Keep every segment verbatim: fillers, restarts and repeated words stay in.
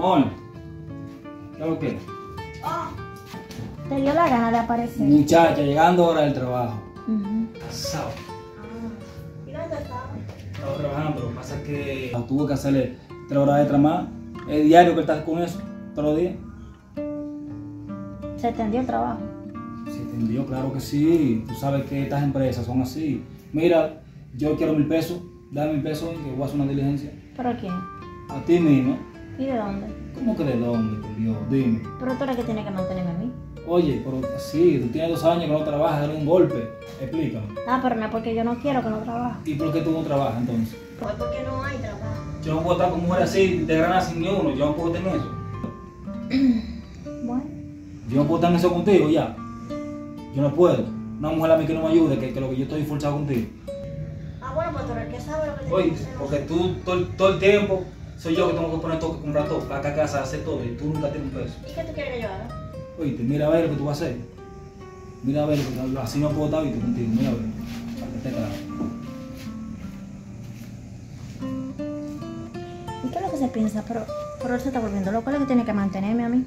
Amor, ¿qué es lo que? Oh, te dio la gana de aparecer. Muchacha, llegando ahora del trabajo. Uh-huh. Cansado. Ah. ¿Y dónde estabas? Estaba trabajando, lo que pasa es que tuve que hacerle tres horas extra más. Es diario que estás con eso, todos los días. Se extendió el trabajo. Se entendió, claro que sí. Tú sabes que estas empresas son así. Mira, yo quiero mil pesos, dame mil pesos que voy a hacer una diligencia. ¿Pero a quién? A ti mismo. ¿Y de dónde? ¿Cómo que de dónde, por Dios? Dime. Pero tú eres que tiene que mantenerme a mí. Oye, pero sí, tú tienes dos años que no trabajas, dale un golpe. Explícame. Ah, pero no es porque yo no quiero que no trabaje. ¿Y por qué tú no trabajas entonces? Pues porque no hay trabajo. Yo no puedo estar con mujeres así, de grana sin ni uno, yo no puedo tener eso. Bueno. Yo no puedo estar en eso contigo ya. Yo no puedo. Una mujer a mí que no me ayude, que, que lo que yo estoy forzado contigo. Ah, bueno, pues tú eres el que sabe lo que te Oye, porque tú todo, todo el tiempo soy yo que tengo que poner todo, que comprar todo, para acá a casa, hacer todo, y tú nunca tienes un peso. ¿Y qué tú quieres que yo haga? Oye, mira a ver lo que tú vas a hacer. Mira a ver, porque así no puedo estar visto contigo. Mira a ver, para que esté claro. ¿Y qué es lo que se piensa? Pero, pero él se está volviendo loco, es lo que tiene que mantenerme a mí.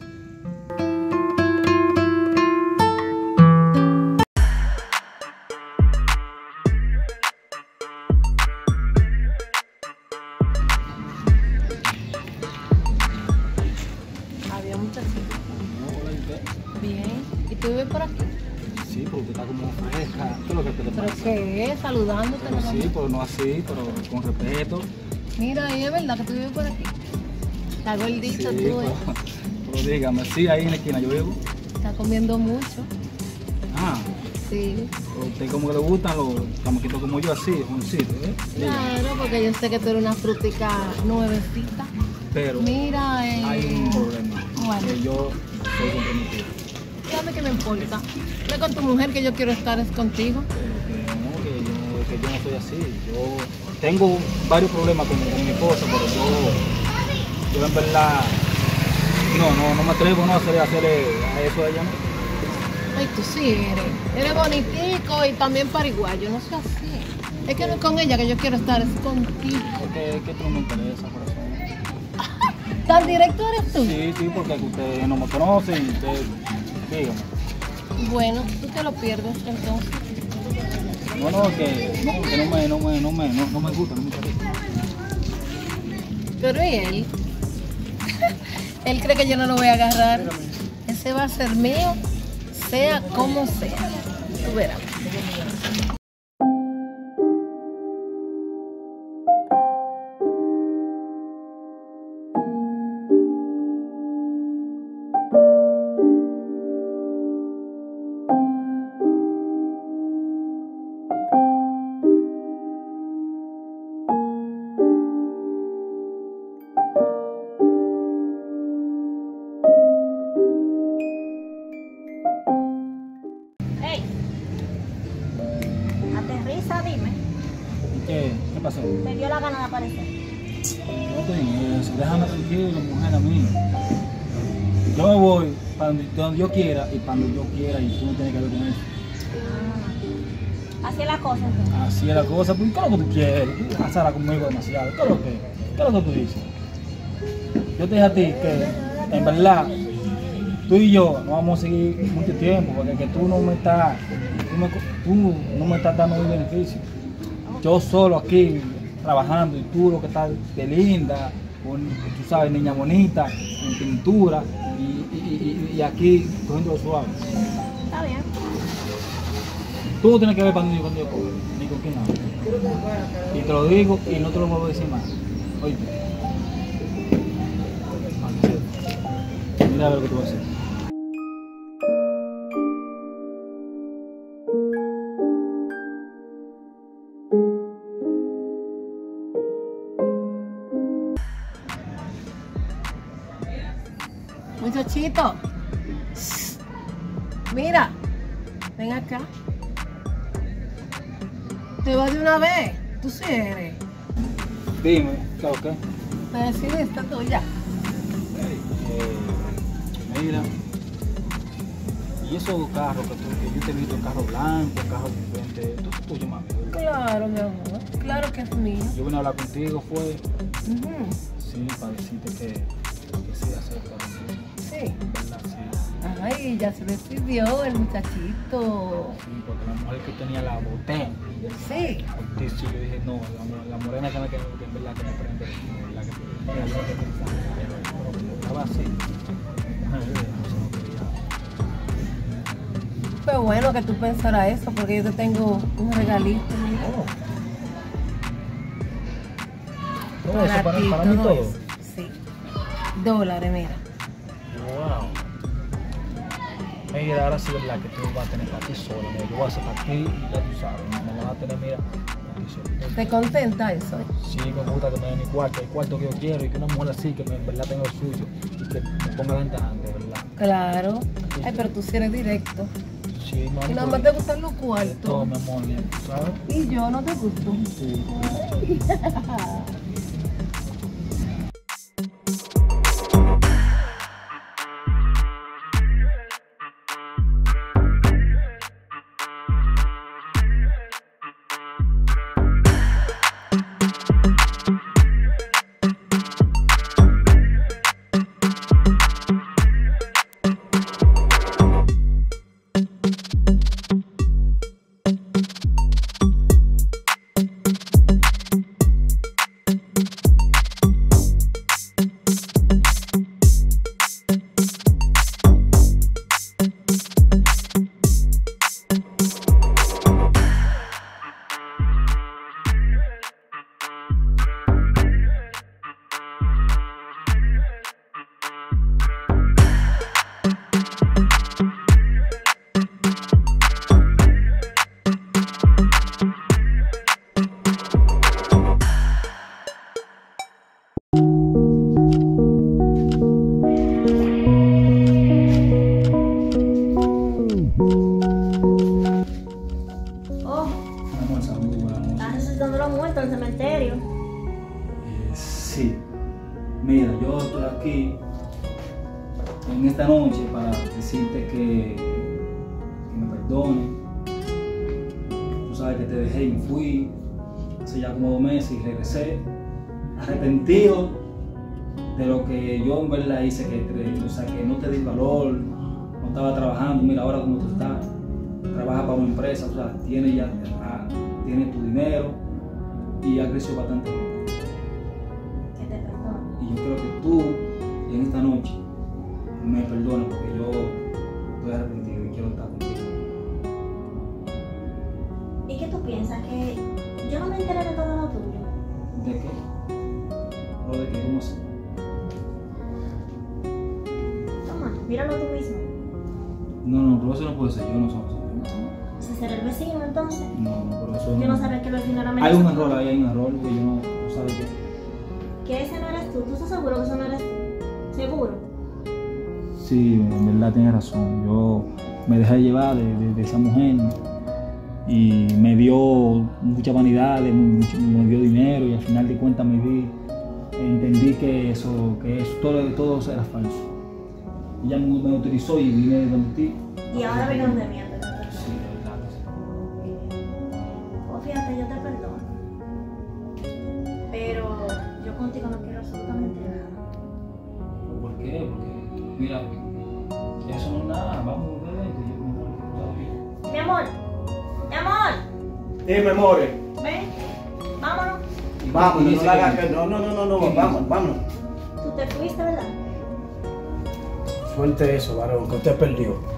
Había muchachito. Bien. ¿Y tú vives por aquí? Sí, porque está como fresca. ¿Qué es lo que te ¿Pero pasa? qué es? Saludándote. Pero sí, pero no así, pero con respeto. Mira, ¿y es verdad que tú vives por aquí? Está gordito Sí, tú, ¿eh? pero, pero dígame, sí, ahí en la esquina yo vivo. Está comiendo mucho. Ah, Sí. pero a usted como que le gustan los camaquitos como yo así, jovencitos, ¿eh? Dígame. Claro, porque yo sé que tú eres una frutica nuevecita. Pero Mira, eh... hay un problema. Bueno. Que yo soy comprometido. Dame que me importa. Ve con tu mujer que yo quiero estar es contigo. Pero que no, que yo, que yo no soy así. Yo tengo varios problemas con, con mi esposa, pero yo, yo en verdad no, no, no me atrevo no, a hacer, a hacer a eso a ella. ¿No? Ay, tú sí eres. Eres bonitico y también pariguayo, no sé así. Es que no es con ella que yo quiero estar, es contigo. Es que, es que tú no me interesa, corazón. ¿Tan directo eres tú? Sí, sí, porque ustedes no me conocen, ustedes, dígame. Bueno, tú te lo pierdes entonces. No, no, que no, que no me, no me, no me, no, no me gusta, no me interesa. Pero ¿y él? Él cree que yo no lo voy a agarrar. Ese va a ser mío, sea como sea. Tú verás. ¡Ey! Aterriza, dime. ¿Y qué? ¿Qué pasó? ¿Te dio la gana de aparecer? No estoy en eso, déjame tranquilo, mujer a mí. Yo me voy para donde, donde yo quiera y para donde yo quiera y tú no tienes que ver con eso. Ah, así es la cosa entonces. Así es la cosa, pues ¿qué es lo que tú quieres? Tú casarás conmigo demasiado, ¿qué es lo que? ¿Qué es lo que tú dices? Yo te dije a ti que en verdad tú y yo no vamos a seguir mucho tiempo porque que tú no me estás, tú, me, tú no me estás dando un beneficio. Yo solo aquí trabajando y tú lo que estás de linda, con, tú sabes, niña bonita, en pintura y, y, y, y aquí cogiendo lo suave. Está bien. Tú no tienes que ver para donde yo, cuando yo cojo, ni con quién hablo. Y te lo digo y no te lo vuelvo a decir más. Oye, mira a ver lo que tú vas a hacer. Muchachito. Mira, ven acá. Te vas de una vez. Tú sí eres. Dime, ¿qué es lo que? Te decidiste tú ya. Eh, mira, y esos carros que, tú, que yo te he visto, carros blancos, carros diferentes, tú es tuyo, mami. Claro, mi amor. Claro que es mío. Yo vine a hablar contigo, fue, Ujú. sí, para decirte que que sí acepta. Sí. ¿Verdad? Sí. Ay, ya se decidió el muchachito. Sí, porque la mujer que tenía la boté. Sí. Sí, sí, yo dije, no, la, la morena que me que, que en verdad que me prende, la que mira, yo no te pensaba, pero como estaba así, no sé, no quería. Pero bueno que tú pensaras eso, porque yo te tengo un regalito. Mira. Oh. Todo eso para, para mí todo. Eso. Sí. Dólares, mira. Wow. Mira, ahora sí es verdad que tú vas a tener para ti solo, mira, yo voy a hacer para ti y ya tú sabes, me vas a tener, mira, para ti solo. ¿Te contenta eso? Sí, me gusta que me den mi cuarto, el cuarto que yo quiero y que una mujer así, que me, en verdad tenga el suyo y que me ponga delante, ¿verdad? Claro. Ay, pero tú sí eres directo. Sí, mami. Y nada más te gustan los Todo, cuartos. mi amor, ¿sabes? Y yo no te gusto. Sí. Oh, Amor, salud, buenas noches. estás resucitando los muertos en el cementerio. Eh, sí. Mira, yo estoy aquí en esta noche para decirte que, que me perdone. Tú sabes que te dejé y me fui hace ya como dos meses y regresé arrepentido de lo que yo en verdad hice, que, o sea, que no te di valor, no estaba trabajando. Mira ahora como tú estás, trabajas para una empresa, o sea, tienes ya ah, tienes tu dinero y ha crecido bastante. Que te perdone. Y yo creo que tú, en esta noche, me perdones porque yo estoy arrepentido y quiero estar contigo. ¿Y qué tú piensas? ¿Que yo no me enteré de todo lo tuyo? ¿De qué? ¿Lo de qué? ¿Cómo así? Toma, míralo tú mismo. No, no, pero eso no puede ser, yo no soy así. ¿Ese será el vecino entonces? No, no, pero eso Yo no sabía que el vecino era Hay menos. un error ahí, hay un error que yo no, no sabes qué. Que ese no eres tú. ¿Tú estás seguro que eso no eres tú? ¿Seguro? Sí, en verdad tienes razón. Yo me dejé llevar de, de, de esa mujer y me dio mucha vanidad, mucho, me dio dinero y al final de cuentas me di, entendí que eso, que eso, todo, todo eso era falso. Ella me, me utilizó y vine de donde ti. Y ahora vengan de mí. Sí, de verdad. Oh, fíjate, yo te perdono. Pero yo contigo no quiero absolutamente nada. ¿Por qué? Porque, mira, eso no es nada. Vamos a ver, que yo me Mi amor, mi amor, Dime, more. ven, vámonos. Vamos, no, dice la hagas que- que- no, no, no, no, no, ¿Qué vamos, vámonos. Tú te fuiste, ¿verdad? Suelte eso, varón, que usted perdió.